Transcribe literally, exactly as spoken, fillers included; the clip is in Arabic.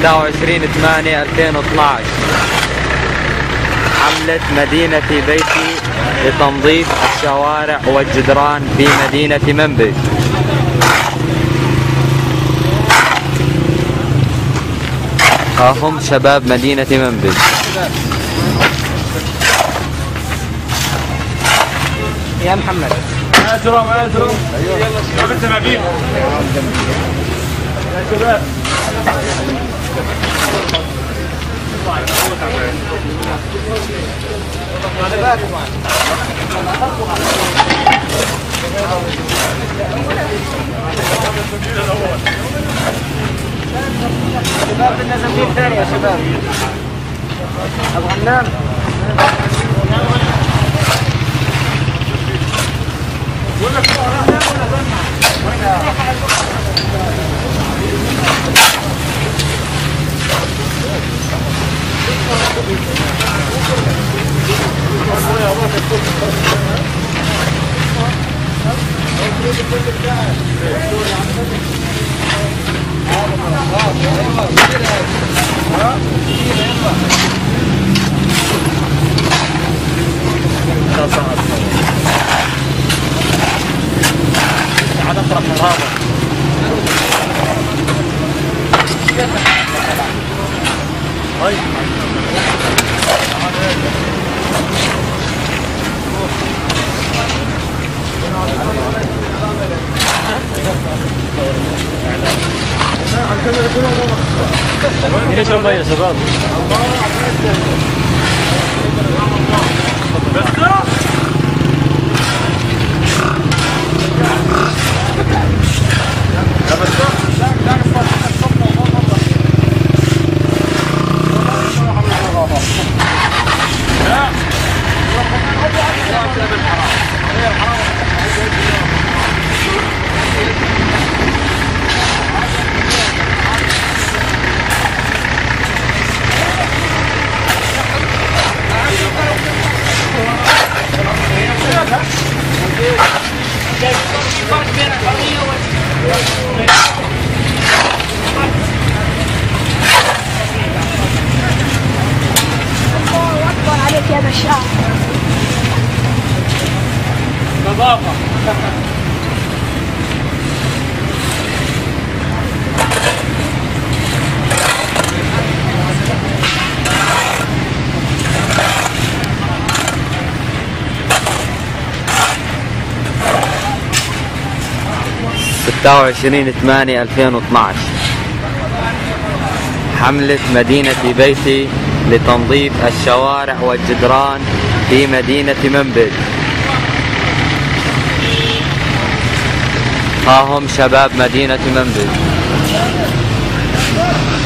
ستة وعشرين ثمانية ألفين واثنعش حملة مدينة بيتي لتنظيف الشوارع والجدران في مدينة منبج. ها هم شباب مدينة منبج. يا محمد يا ترام يا ترام يلا انت مع بيهم يا شباب. شباب بدنا زميل ثاني يا شباب. ابغى ننام. عاد اطرح من هذا. هاي ليش المية يا شباب؟ الله أكبر عليك يا بشار. نظافة. ستة وعشرين ثمانية ألفين واثنعش حملة مدينة بيتي لتنظيف الشوارع والجدران في مدينة منبج. ها هم شباب مدينة منبج.